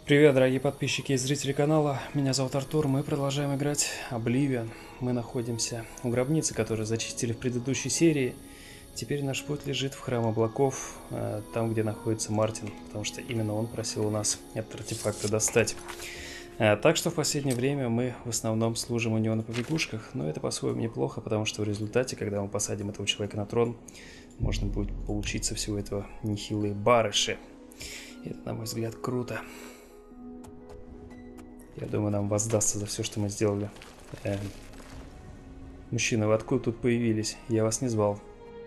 Привет, дорогие подписчики и зрители канала. Меня зовут Артур. Мы продолжаем играть Oblivion. Мы находимся у гробницы, которую зачистили в предыдущей серии. Теперь наш путь лежит в храм облаков, там, где находится Мартин, потому что именно он просил у нас этот артефакт достать. Так что в последнее время мы в основном служим у него на побегушках, но это по-своему неплохо, потому что в результате, когда мы посадим этого человека на трон, можно будет получить со всего этого нехилые барыши. И это, на мой взгляд, круто. Я думаю, нам воздастся за все, что мы сделали. Мужчина, вы откуда тут появились? Я вас не звал.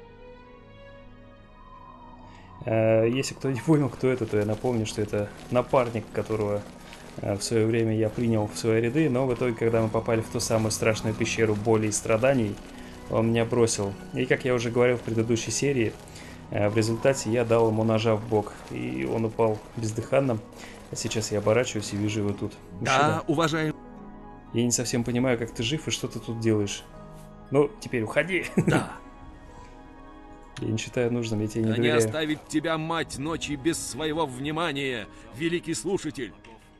Если кто не понял, кто это, то я напомню, что это напарник, которого в свое время я принял в свои ряды, но в итоге, когда мы попали в ту самую страшную пещеру боли и страданий, он меня бросил. И, как я уже говорил в предыдущей серии, в результате я дал ему ножа в бок, и он упал бездыханным. А сейчас я оборачиваюсь и вижу его тут. Да, уважаемый. Я не совсем понимаю, как ты жив и что ты тут делаешь. Ну, теперь уходи. Да. Я не считаю нужным, я тебе не Да не доверяю. оставить тебя, мать ночи, без своего внимания, великий слушатель.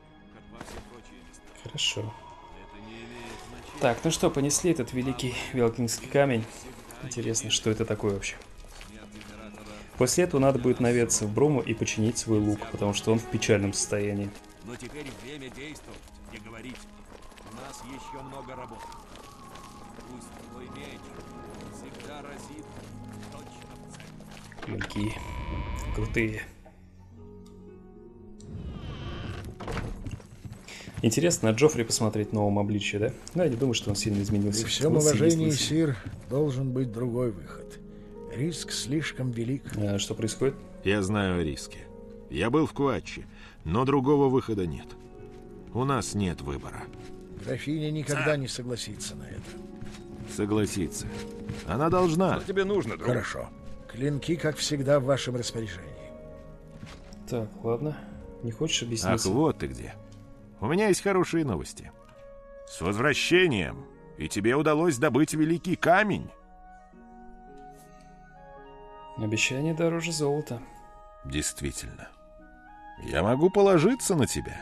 Хорошо. Так, ну что, понесли этот великий Велкингский камень. Интересно, что это такое вообще? После этого надо будет наведаться в Бруму и починить свой лук, потому что он в печальном состоянии. Но теперь время действовать и говорить. У нас еще много работы. Пусть твой меч всегда разит точно в цель. Клинки. Крутые. Интересно на Джоффри посмотреть в новом обличье, да? Ну, я не думаю, что он сильно изменился. При всем Лысый, уважении, лысый. сир, должен быть другой выход. Риск слишком велик. Что происходит? Я знаю о риске. Я был в Куатче, но другого выхода нет. У нас нет выбора. Графиня никогда не согласится на это. Согласиться. Она должна. Что тебе нужно, друг? Хорошо. Клинки, как всегда, в вашем распоряжении. Так, ладно. Не хочешь Ах, объясниться? вот ты где. У меня есть хорошие новости. С возвращением! И тебе удалось добыть великий камень. Обещание дороже золота. Действительно. Я могу положиться на тебя.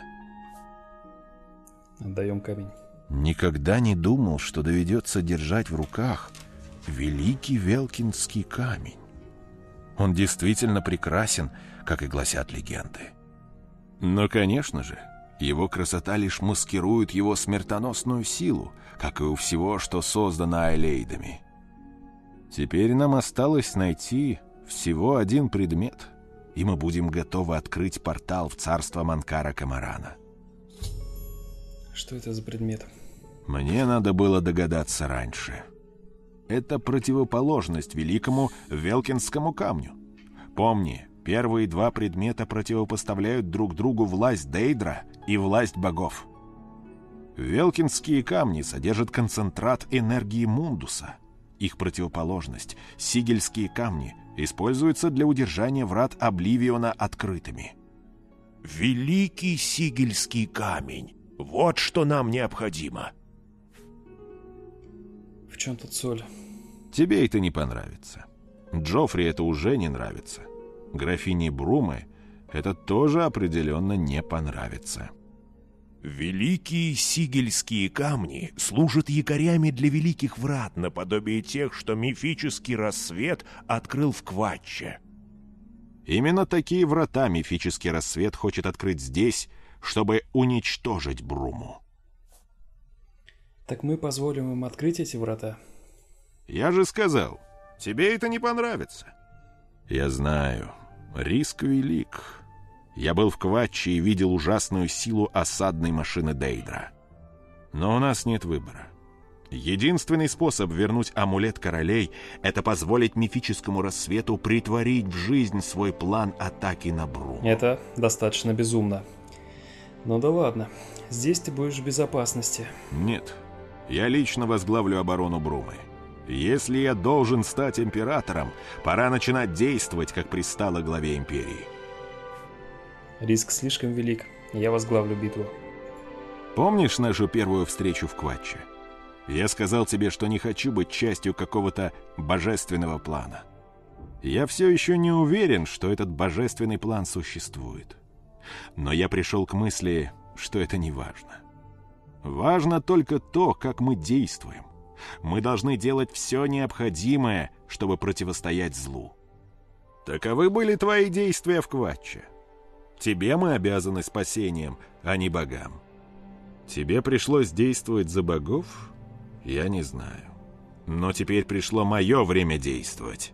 Отдаем камень. Никогда не думал, что доведется держать в руках великий Велкингский камень. Он действительно прекрасен, как и гласят легенды. Но, конечно же, его красота лишь маскирует его смертоносную силу, как и у всего, что создано Айлейдами. Теперь нам осталось найти всего один предмет, и мы будем готовы открыть портал в царство Манкара Камарана. Что это за предмет? Мне надо было догадаться раньше. Это противоположность великому Велкингскому камню. Помни, первые два предмета противопоставляют друг другу власть Дейдра и власть богов. Велкингские камни содержат концентрат энергии Мундуса. Их противоположность, сигельские камни, используются для удержания врат Обливиона открытыми. Великий сигельский камень. Вот что нам необходимо. В чем тут соль? Тебе это не понравится. Джоффри это уже не нравится. Графине Брумы это тоже определенно не понравится. Великие сигельские камни служат якорями для великих врат, наподобие тех, что мифический рассвет открыл в Кватче. Именно такие врата мифический рассвет хочет открыть здесь, чтобы уничтожить Бруму. Так мы позволим им открыть эти врата? Я же сказал, тебе это не понравится. Я знаю, риск велик. Я был в Кватче и видел ужасную силу осадной машины Дейдра. Но у нас нет выбора. Единственный способ вернуть амулет королей — это позволить мифическому рассвету притворить в жизнь свой план атаки на Бруму. Это достаточно безумно. Ну да ладно, здесь ты будешь в безопасности. Нет, я лично возглавлю оборону Брумы. Если я должен стать императором, пора начинать действовать, как пристало главе империи. Риск слишком велик. Я возглавлю битву. Помнишь нашу первую встречу в Кватче? Я сказал тебе, что не хочу быть частью какого-то божественного плана. Я все еще не уверен, что этот божественный план существует. Но я пришел к мысли, что это не важно. Важно только то, как мы действуем. Мы должны делать все необходимое, чтобы противостоять злу. Таковы были твои действия в Кватче. Тебе мы обязаны спасением, а не богам. Тебе пришлось действовать за богов? Я не знаю. Но теперь пришло мое время действовать.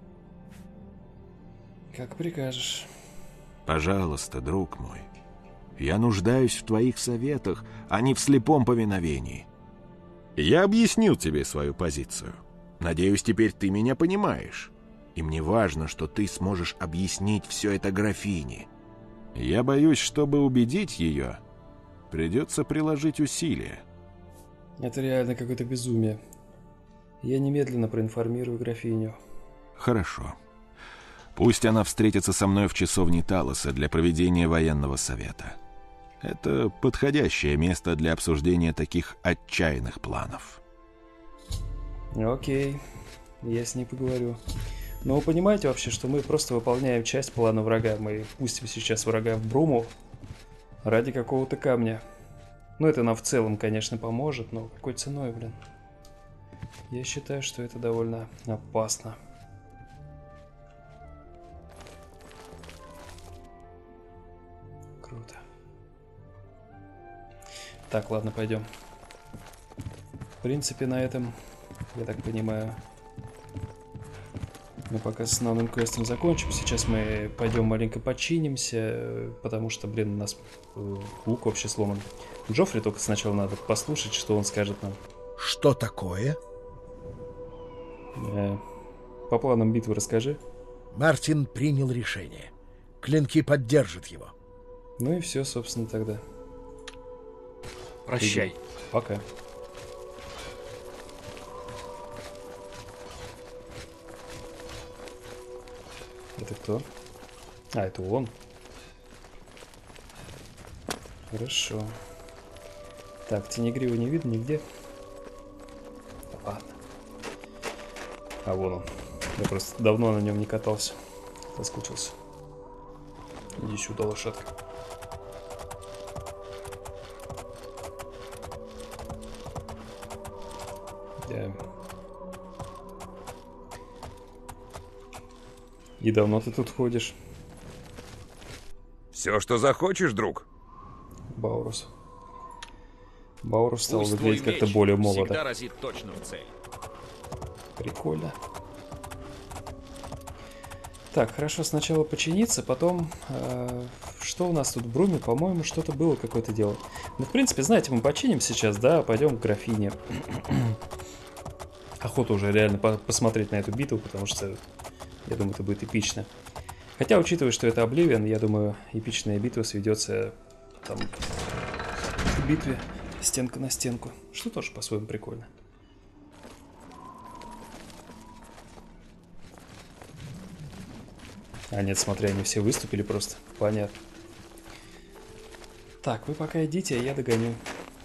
Как прикажешь. Пожалуйста, друг мой. Я нуждаюсь в твоих советах, а не в слепом повиновении. Я объяснил тебе свою позицию. Надеюсь, теперь ты меня понимаешь. И мне важно, что ты сможешь объяснить все это графине. Я боюсь, чтобы убедить ее, придется приложить усилия. Это реально какое-то безумие. Я немедленно проинформирую графиню. Хорошо. Пусть она встретится со мной в часовне Талоса для проведения военного совета. Это подходящее место для обсуждения таких отчаянных планов. Окей, я с ней поговорю. Но вы понимаете вообще, что мы просто выполняем часть плана врага. Мы пустим сейчас врага в Бруму ради какого-то камня. Ну, это нам в целом, конечно, поможет, но какой ценой, блин? Я считаю, что это довольно опасно. Круто. Так, ладно, пойдем. В принципе, на этом, я так понимаю, мы пока с основным квестом закончим. Сейчас мы пойдем маленько починимся, потому что, блин, у нас лук вообще сломан. Джоффри только сначала надо послушать, что он скажет нам. Что такое? По планам битвы расскажи. Мартин принял решение. Клинки поддержат его. Ну и все, собственно, тогда. Прощай. Иди. Пока. Это кто? А, это он. Хорошо. Так, Тенегрива не видно нигде. Ладно. А вон он. Я просто давно на нем не катался. Соскучился. Иди сюда, лошадка. Да. И давно ты тут ходишь, Все, что захочешь, друг. Баурус? Баурус стал Пусть выглядеть твой как-то меч более всегда молодо. разит точно в цель. Прикольно. Так, хорошо, сначала починиться, потом... что у нас тут в Бруме? По-моему, что-то было, какое-то дело. Ну, в принципе, знаете, мы починим сейчас, да, пойдем к графине. Охота уже реально посмотреть на эту битву, потому что, я думаю, это будет эпично. Хотя, учитывая, что это Обливион, я думаю, эпичная битва сведется там в битве стенка на стенку, что тоже по-своему прикольно. А нет, смотри, они все выступили просто. Понятно. Так, вы пока идите, а я догоню.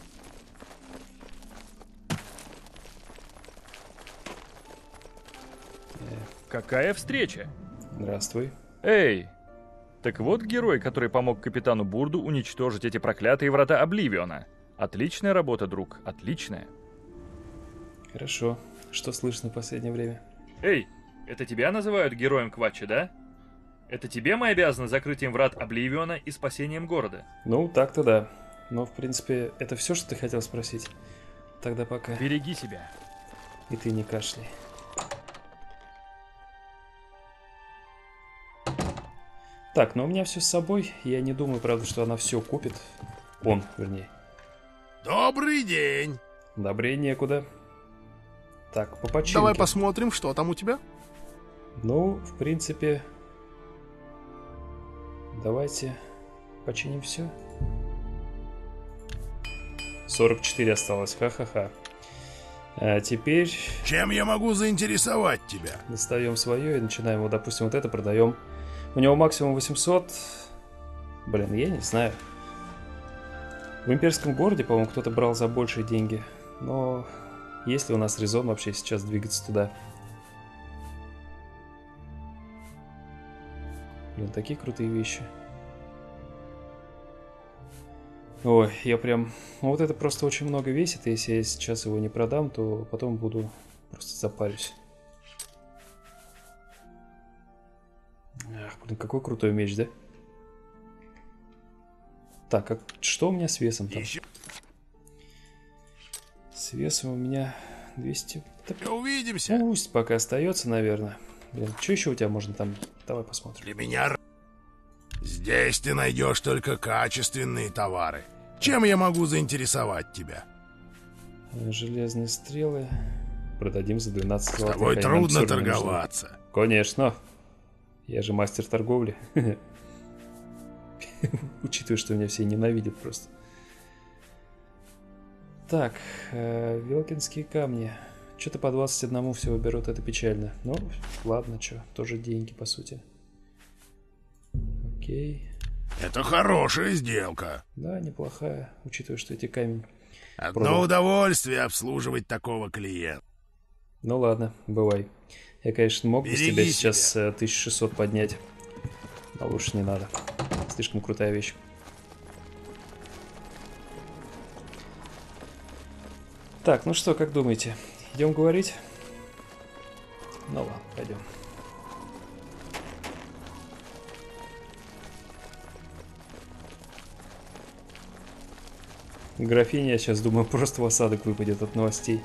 Какая встреча? Здравствуй. Эй! Так вот герой, который помог капитану Бурду уничтожить эти проклятые врата Обливиона. Отличная работа, друг, отличная. Хорошо. Что слышно в последнее время? Эй, это тебя называют героем Кватча, да? Это тебе мы обязаны закрытием врат Обливиона и спасением города. Ну, так-то да. Но, в принципе, это все, что ты хотел спросить? Тогда пока. Береги себя. И ты не кашляй. Так, но у меня все с собой. Я не думаю, правда, что она все купит. Он, вернее. Добрый день. Добрее некуда. Так, по починке. Давай посмотрим, что там у тебя. Ну, в принципе... Давайте починим все. 44 осталось, ха-ха-ха. А теперь Чем я могу заинтересовать тебя? достаем свое и начинаем, вот, допустим, вот это продаем. У него максимум 800. Блин, я не знаю. В имперском городе, по-моему, кто-то брал за большие деньги. Но есть ли у нас резон вообще сейчас двигаться туда? Блин, такие крутые вещи. Ой, я прям... Ну, вот это просто очень много весит, и если я сейчас его не продам, то потом буду просто запарюсь. Ах, блин, какой крутой меч, да? Так, а что у меня с весом там? Еще С весом у меня 200... Да увидимся. пусть пока остается, наверное. Блин, что еще у тебя можно там? Давай посмотрим. Для меня... Здесь ты найдешь только качественные товары. Чем я могу заинтересовать тебя? Железные стрелы. Продадим за 12 С золотых. тобой Они нам трудно всё равно не нужны. торговаться. Конечно. Я же мастер торговли. Учитывая, что меня все ненавидят просто. Так, Велкинские камни. Что-то по 21 всего берут, это печально. Ну, ладно, что, тоже деньги, по сути. Окей. Это хорошая сделка. Да, неплохая, учитывая, что эти камень... Одно Продал. удовольствие обслуживать такого клиента. Ну ладно, бывай. Я, конечно, мог бы с тебя Береги сейчас 1600 поднять. Но лучше не надо. Слишком крутая вещь. Так, ну что, как думаете? Идем говорить? Ну ладно, пойдем. Графиня, я сейчас думаю, просто в осадок выпадет от новостей.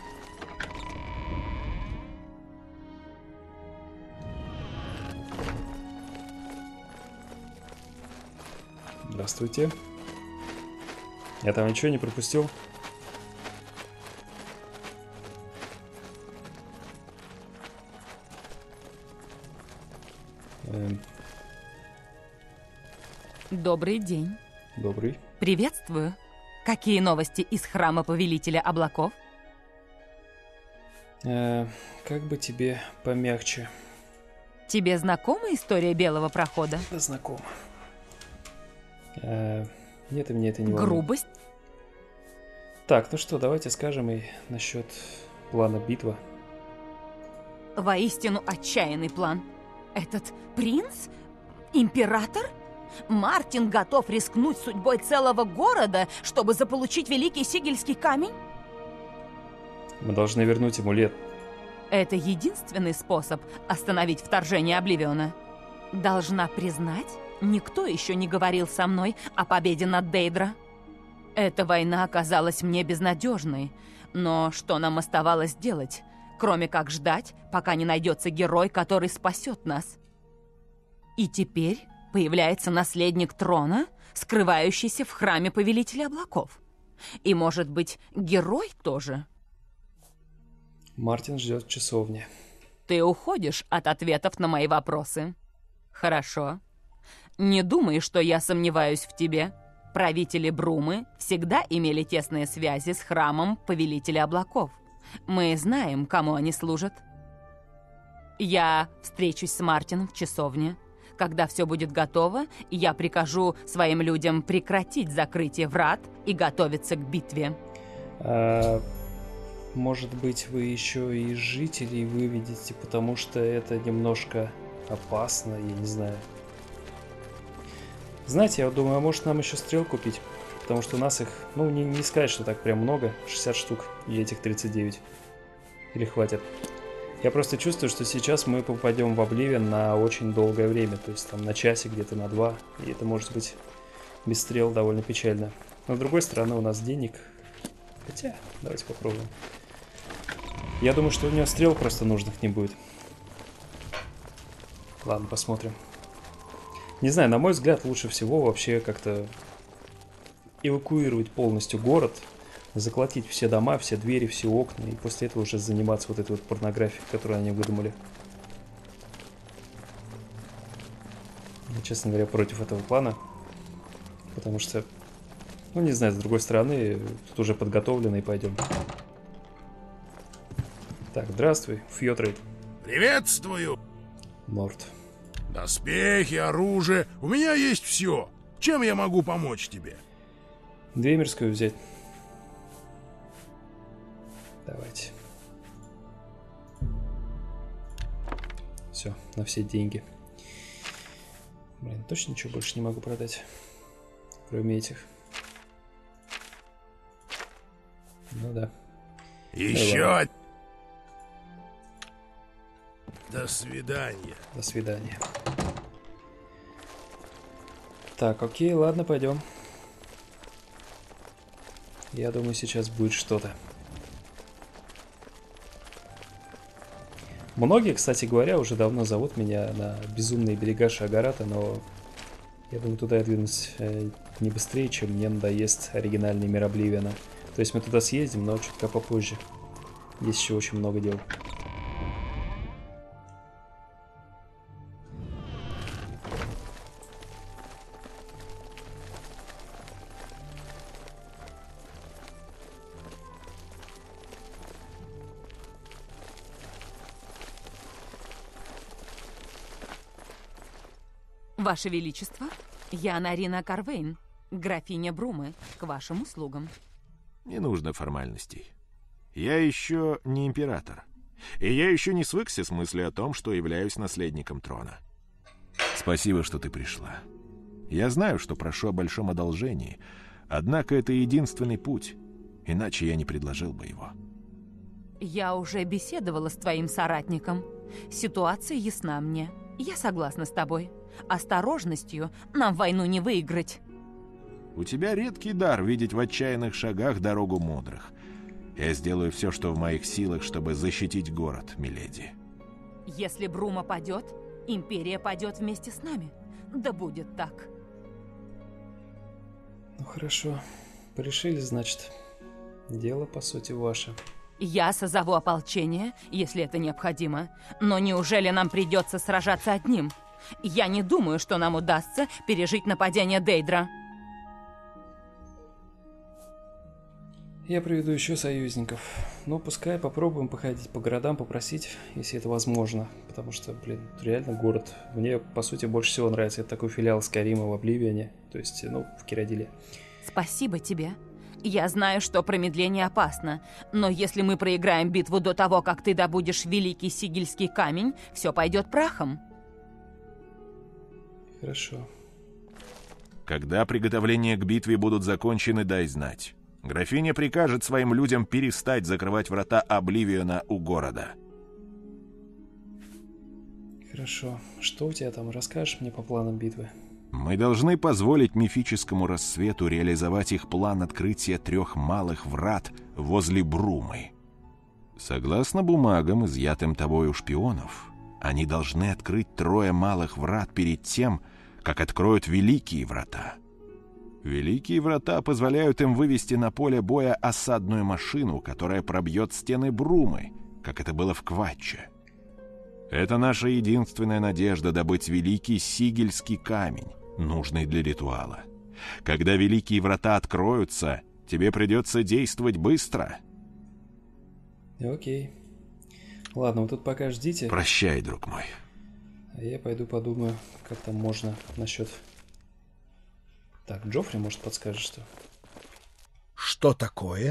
Здравствуйте. Я там ничего не пропустил? Добрый день. Добрый. Приветствую. Какие новости из храма Повелителя Облаков? Как бы тебе помягче? Тебе знакома история Белого Прохода? Да, знакомо. Нет, и мне это не волнует. Грубость? Так, ну что, давайте скажем и насчет плана битвы. Воистину отчаянный план. Этот принц? Император? Мартин готов рискнуть судьбой целого города, чтобы заполучить великий сигельский камень? Мы должны вернуть амулет. Это единственный способ остановить вторжение Обливиона. Должна признать, никто еще не говорил со мной о победе над Дейдра. Эта война оказалась мне безнадежной, но что нам оставалось делать, кроме как ждать, пока не найдется герой, который спасет нас? И теперь появляется наследник трона, скрывающийся в храме Повелителя Облаков. И, может быть, герой тоже? Мартин ждет в часовне. Ты уходишь от ответов на мои вопросы. Хорошо. Не думай, что я сомневаюсь в тебе. Правители Брумы всегда имели тесные связи с храмом Повелителя Облаков. Мы знаем, кому они служат. Я встречусь с Мартином в часовне. Когда все будет готово, я прикажу своим людям прекратить закрытие врат и готовиться к битве. Может быть, вы еще и жителей выведете, потому что это немножко опасно, я не знаю. Знаете, я вот думаю, а может нам еще стрел купить? Потому что у нас их, ну, не сказать, что так прям много, 60 штук, и этих 39. Или хватит? Я просто чувствую, что сейчас мы попадем в Обливион на очень долгое время, то есть там на часик, где-то на 2, и это может быть без стрел довольно печально. Но с другой стороны, у нас денег, хотя, давайте попробуем. Я думаю, что у него стрел просто нужных не будет. Ладно, посмотрим. Не знаю, на мой взгляд, лучше всего вообще как-то эвакуировать полностью город, заколотить все дома, все двери, все окна, и после этого уже заниматься вот этой вот порнографией, которую они выдумали. Я, честно говоря, против этого плана, потому что, ну, не знаю, с другой стороны, тут уже подготовлено, и пойдем. Так, здравствуй, Фьотрейд. Приветствую. Норд. Доспехи, оружие. У меня есть все. Чем я могу помочь тебе? Двемерскую взять. Давайте. Все, на все деньги. Блин, точно ничего больше не могу продать, кроме этих. Ну да. Еще. До свидания. До свидания. Так, окей, ладно, пойдем. Я думаю, сейчас будет что-то. Многие, кстати говоря, уже давно зовут меня на безумные берега Шаагарата, но я думаю, туда я двинусь не быстрее, чем мне надоест оригинальный мир Обливиона. То есть мы туда съездим, но чутка попозже. Есть еще очень много дел. Ваше Величество, я Нарина Карвейн, графиня Брумы, к вашим услугам. Не нужно формальностей. Я еще не император. И я еще не свыкся с мыслью о том, что являюсь наследником трона. Спасибо, что ты пришла. Я знаю, что прошу о большом одолжении, однако это единственный путь, иначе я не предложил бы его. Я уже беседовала с твоим соратником. Ситуация ясна мне. Я согласна с тобой. Осторожностью нам войну не выиграть. У тебя редкий дар видеть в отчаянных шагах дорогу мудрых. Я сделаю все, что в моих силах, чтобы защитить город, миледи. Если Брума падет, империя падет вместе с нами. Да будет так. Ну хорошо. Порешили, значит. Дело, по сути, ваше. Я созову ополчение, если это необходимо. Но неужели нам придется сражаться одним? Я не думаю, что нам удастся пережить нападение Дейдра. Я приведу еще союзников. Но пускай попробуем походить по городам, попросить, если это возможно. Потому что, блин, реально город. Мне, по сути, больше всего нравится. Это такой филиал Скайрима в Обливионе. То есть, ну, в Киродиле. Спасибо тебе. Я знаю, что промедление опасно. Но если мы проиграем битву до того, как ты добудешь великий сигильский камень, все пойдет прахом. Хорошо. Когда приготовления к битве будут закончены, дай знать. Графиня прикажет своим людям перестать закрывать врата Обливиона у города. Хорошо. Что у тебя там? Расскажешь мне по планам битвы? Мы должны позволить мифическому рассвету реализовать их план открытия 3 малых врат возле Брумы. Согласно бумагам, изъятым тобой у шпионов, они должны открыть 3 малых врат перед тем, как откроют великие врата. Великие врата позволяют им вывести на поле боя осадную машину, которая пробьет стены Брумы, как это было в Кватче. Это наша единственная надежда добыть великий сигильский камень, нужный для ритуала. Когда великие врата откроются, тебе придется действовать быстро. Окей. Ладно, вы тут пока ждите. Прощай, друг мой. А я пойду подумаю, как там можно насчет... Так, Джоффри, может, подскажет, что? Что такое?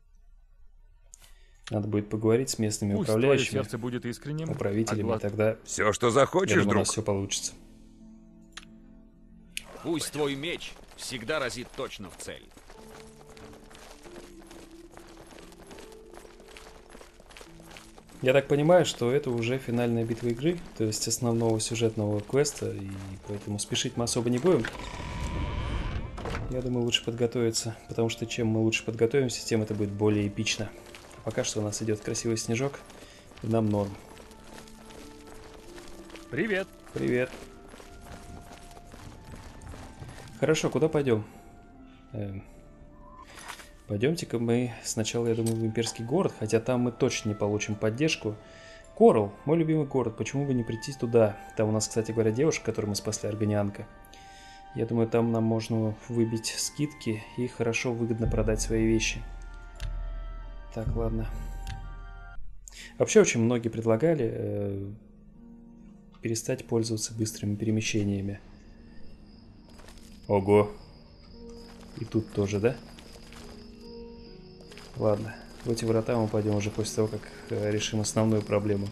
Надо будет поговорить с местными Пусть твое управляющими, сердце будет искренним, управителями, а и тогда, Все, что я захочешь, думаю, у нас друг. все получится. Пусть твой меч всегда разит точно в цель. Я так понимаю, что это уже финальная битва игры, то есть основного сюжетного квеста, и поэтому спешить мы особо не будем. Я думаю, лучше подготовиться, потому что чем мы лучше подготовимся, тем это будет более эпично. А пока что у нас идет красивый снежок, и нам норм. Привет. Привет. Хорошо, куда пойдем? Пойдемте-ка мы сначала, я думаю, в имперский город, хотя там мы точно не получим поддержку. Коралл, мой любимый город, почему бы не прийти туда? Там у нас, кстати говоря, девушка, которую мы спасли, аргонианка. Я думаю, там нам можно выбить скидки и хорошо, выгодно продать свои вещи. Так, ладно. Вообще, очень многие предлагали перестать пользоваться быстрыми перемещениями. Ого. И тут тоже, да? Ладно, в эти врата мы пойдем уже после того, как решим основную проблему.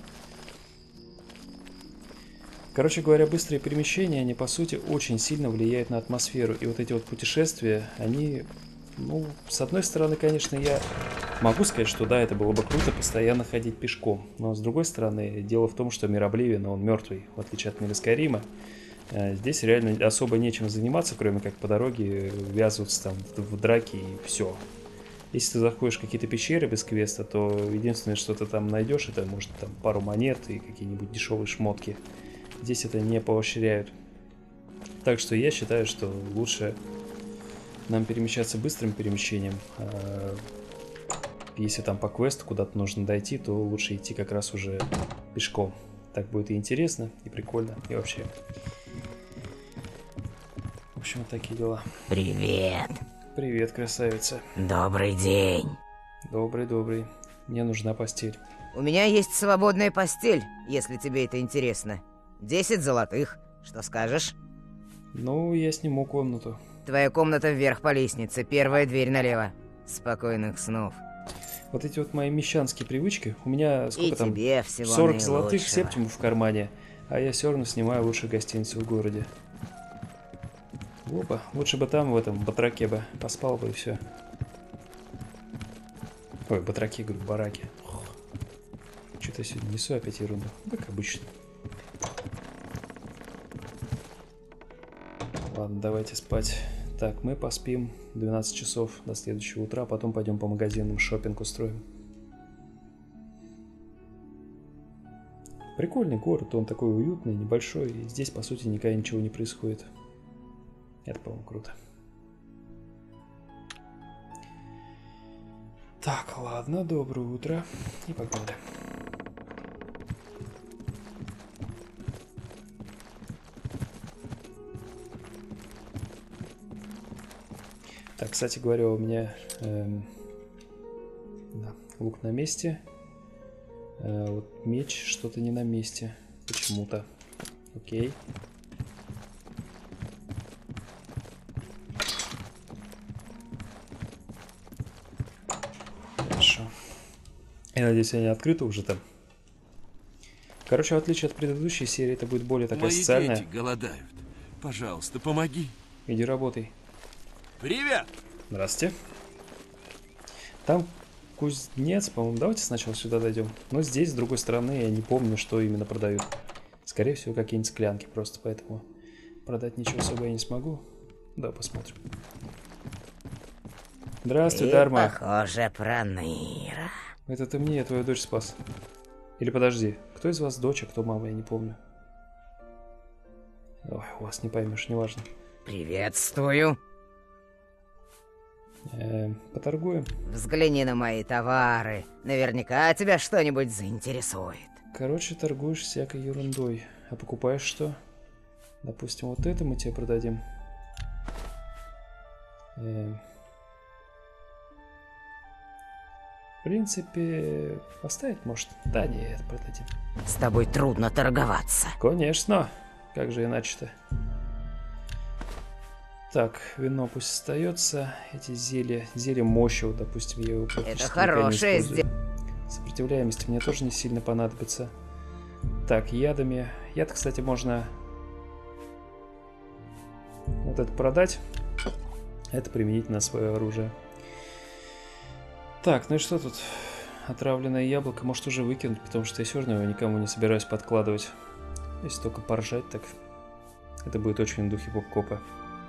Короче говоря, быстрые перемещения, они по сути очень сильно влияют на атмосферу. И вот эти вот путешествия, они, ну, с одной стороны, конечно, я Могу сказать, что да, это было бы круто постоянно ходить пешком. Но с другой стороны, дело в том, что мир Обливиона, он мертвый, в отличие от мира Скайрима. Здесь реально особо нечем заниматься, кроме как по дороге ввязываться там в драки и все. Если ты заходишь в какие-то пещеры без квеста, то единственное, что ты там найдешь, это может там пару монет и какие-нибудь дешевые шмотки. Здесь это не поощряют. Так что я считаю, что лучше нам перемещаться быстрым перемещением. Если там по квесту куда-то нужно дойти, то лучше идти как раз уже пешком. Так будет и интересно, и прикольно, и вообще. В общем, вот такие дела. Привет. Привет, красавица. Добрый день. Добрый. Мне нужна постель. У меня есть свободная постель, если тебе это интересно. 10 золотых. Что скажешь? Ну, я сниму комнату. Твоя комната вверх по лестнице, первая дверь налево. Спокойных снов. Вот эти вот мои мещанские привычки, у меня сколько И там, тебе всего 40 золотых наилучшего. септимов в кармане, а я все равно снимаю лучшую гостиницу в городе. Опа, лучше бы там, в этом батраке бы, поспал бы и все. Ой, батраке, говорю, бараке. Что-то сегодня несу опять ерунду, как обычно. Ладно, давайте спать. Так, мы поспим 12 часов до следующего утра, потом пойдем по магазинам, шопинг устроим. Прикольный город, он такой уютный, небольшой, и здесь, по сути, никогда ничего не происходит. Это, по-моему, круто. Так, ладно, доброе утро, и погнали. Так, кстати говоря, у меня да, лук на месте. Вот меч что-то не на месте. Почему-то. Окей. Хорошо. Я надеюсь, они открыты уже там. Короче, в отличие от предыдущей серии, это будет более такая Мои социальная. дети голодают. Пожалуйста, помоги. Иди работай. Привет! Здравствуйте. Там кузнец, по-моему. Давайте сначала сюда дойдем. Но здесь, с другой стороны, я не помню, что именно продают. Скорее всего, какие-нибудь склянки просто, поэтому продать ничего особо я не смогу. Да, посмотрим. Здравствуй, Ты Дарма. похоже, Проныра. Это ты мне твою дочь спас. Или подожди, кто из вас дочь, а кто мама, я не помню. Ой, у вас не поймешь, неважно. Приветствую. Поторгуем. Взгляни на мои товары. Наверняка тебя что-нибудь заинтересует. Короче, торгуешь всякой ерундой. А покупаешь что? Допустим, вот это мы тебе продадим. В принципе, поставить может? Да, нет, продадим. С тобой трудно торговаться. Конечно. Как же иначе-то? Так, вино пусть остается. Эти зелья. Зелье мощи, вот, допустим, я его практически Это хорошее никогда не использую. Сопротивляемость мне тоже не сильно понадобится. Так, ядами. Яд, кстати, можно вот это продать. Это применить на свое оружие. Так, ну и что тут? Отравленное яблоко может уже выкинуть, потому что я все равно его никому не собираюсь подкладывать. Если только поржать, так это будет очень в духе поп-копа.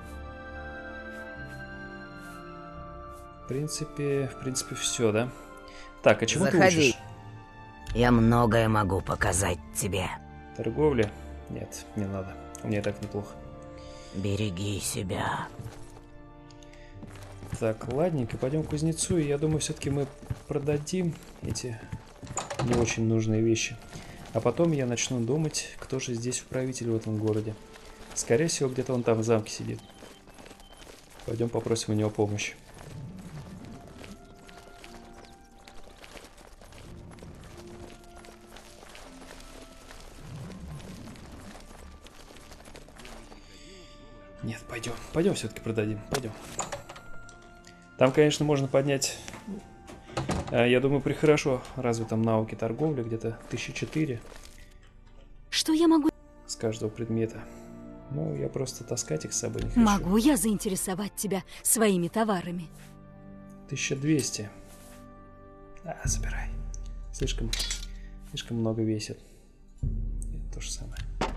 В принципе, все, да? Так, а чему ты Заходи. учишь? Я многое могу показать тебе. Торговля? Нет, не надо. У меня и так неплохо. Береги себя. Так, ладненько, пойдем к кузнецу, и я думаю, все-таки мы продадим эти не очень нужные вещи. А потом я начну думать, кто же здесь управитель в этом городе. Скорее всего, где-то он там в замке сидит. Пойдем попросим у него помощи. Нет, пойдем все-таки продадим, пойдем. Там, конечно, можно поднять, я думаю, при хорошо развитом навыке торговли, где-то 1004 Что я могу... с каждого предмета. Ну, я просто таскать их с собой не хочу. Могу я заинтересовать тебя своими товарами? 1200. Забирай. Слишком много весит. Это то же самое.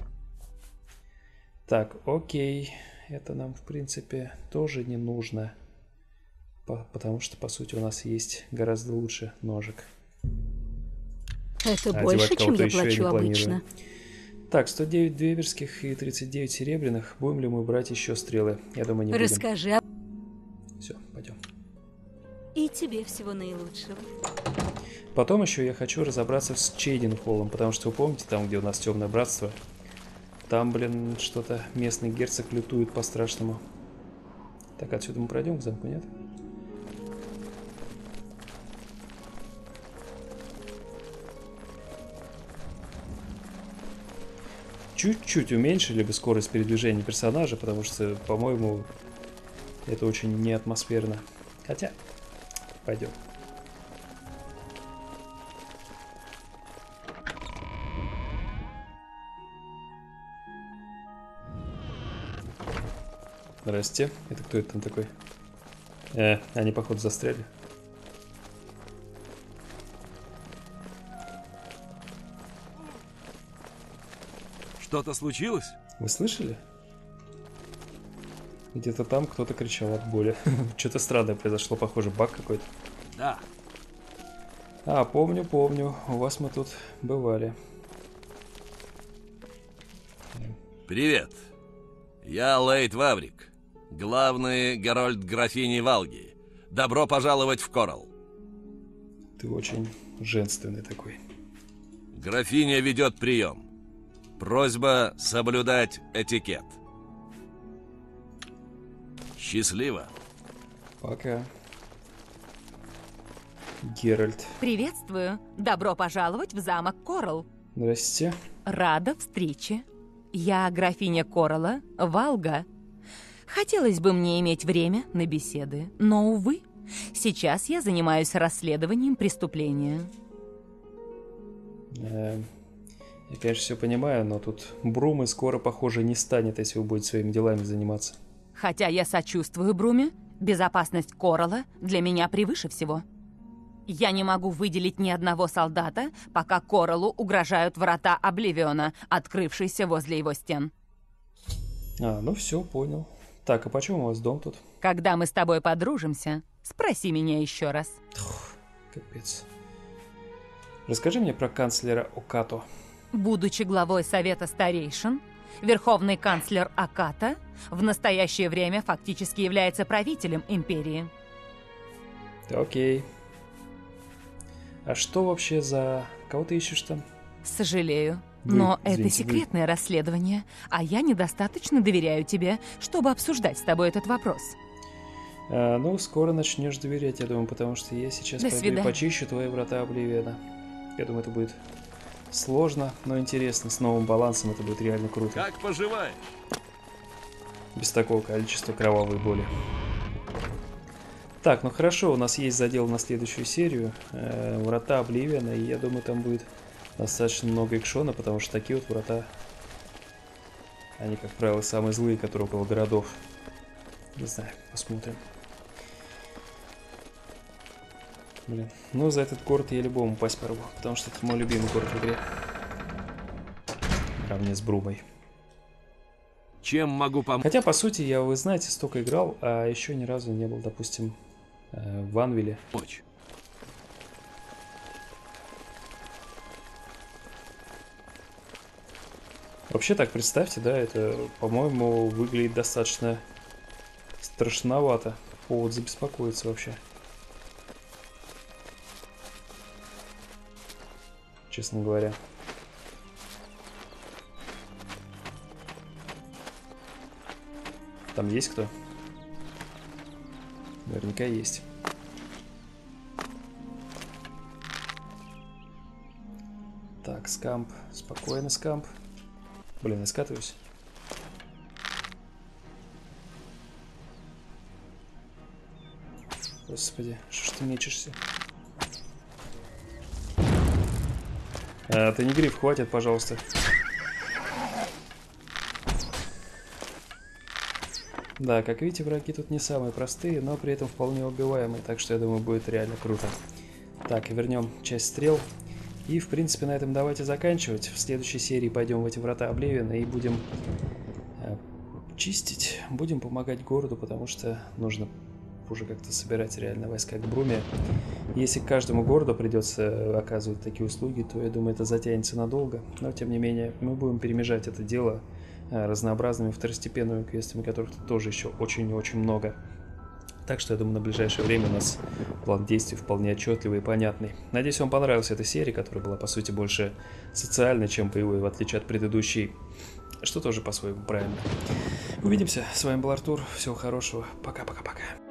Так, окей. Это нам, в принципе, тоже не нужно. Потому что, по сути, у нас есть гораздо лучше ножик. Это больше, чем я плачу обычно. Так, 109 дрейверских и 39 серебряных. Будем ли мы брать еще стрелы? Я думаю, не будем. Расскажи. Все, пойдем. И тебе всего наилучшего. Потом еще я хочу разобраться с Чейденхоллом, потому что вы помните, там, где у нас Темное Братство, там, блин, что-то местный герцог лютует по-страшному. Так, отсюда мы пройдем к замку, нет? Чуть-чуть уменьшили бы скорость передвижения персонажа, потому что, по-моему, это очень неатмосферно. Хотя, пойдем. Здрасте. Это кто это там такой? Они, походу, застряли. Что-то случилось? Вы слышали? Где-то там кто-то кричал от боли. Что-то странное произошло, похоже, баг какой-то. Да. Помню. У вас мы тут бывали. Привет. Я Лейт Ваврик, главный Герольд графини Валги. Добро пожаловать в Коралл. Ты очень женственный такой. Графиня ведет прием. Просьба соблюдать этикет. Счастливо. Пока. Геральт. Приветствую. Добро пожаловать в замок Коралл. Здрасте. Рада встрече. Я графиня Коралла, Валга. Хотелось бы мне иметь время на беседы, но, увы, сейчас я занимаюсь расследованием преступления. Я, конечно, все понимаю, но тут Брумы скоро, похоже, не станет, если вы будете своими делами заниматься. Хотя я сочувствую Бруме, безопасность Коралла для меня превыше всего. Я не могу выделить ни одного солдата, пока Кораллу угрожают врата Обливиона, открывшиеся возле его стен. Ну все, понял. Так, а почем у вас дом тут? Когда мы с тобой подружимся, спроси меня еще раз. Капец. Расскажи мне про канцлера Окато. Будучи главой Совета Старейшин, верховный канцлер Окато в настоящее время фактически является правителем Империи. Окей. А что вообще за... Кого ты ищешь там? Сожалею, но это секретное расследование, а я недостаточно доверяю тебе, чтобы обсуждать с тобой этот вопрос. Ну, скоро начнешь доверять, я думаю, потому что я сейчас пойду и почищу твои врата Обливиона. Я думаю, это будет сложно, но интересно. С новым балансом это будет реально круто. Как поживаешь? Без такого количества кровавой боли. Так, ну хорошо, у нас есть задел на следующую серию. Врата Обливиона, и я думаю, там будет достаточно много экшона, потому что такие вот врата, они, как правило, самые злые, которые около городов. Не знаю, посмотрим. Блин, ну за этот город я любому пасть порву, потому что это мой любимый город в игре. Наравне с Брумой. Чем могу помочь? Хотя, по сути, я, вы знаете, столько играл, а еще ни разу не был, допустим, в Анвиле. Вообще так, представьте, да, это, по-моему, выглядит достаточно страшновато. Повод забеспокоиться вообще. Честно говоря. Там есть кто? Наверняка есть. Так, скамп. Спокойно, скамп. Блин, я скатываюсь. Господи, что ж ты мечешься? Ты не гриф, хватит, пожалуйста. Да, как видите, враги тут не самые простые, но при этом вполне убиваемые, так что я думаю, будет реально круто. Так, и вернем часть стрел. И, в принципе, на этом давайте заканчивать. В следующей серии пойдем в эти врата Обливиона и будем чистить. Будем помогать городу, потому что нужно уже как-то собирать реально войска к Бруме. Если каждому городу придется оказывать такие услуги, то, я думаю, это затянется надолго. Но, тем не менее, мы будем перемежать это дело разнообразными второстепенными квестами, которых тут тоже еще очень и очень много. Так что, я думаю, на ближайшее время у нас план действий вполне отчетливый и понятный. Надеюсь, вам понравилась эта серия, которая была, по сути, больше социальной, чем боевой, в отличие от предыдущей, что тоже по-своему правильно. Увидимся. С вами был Артур. Всего хорошего. Пока-пока-пока.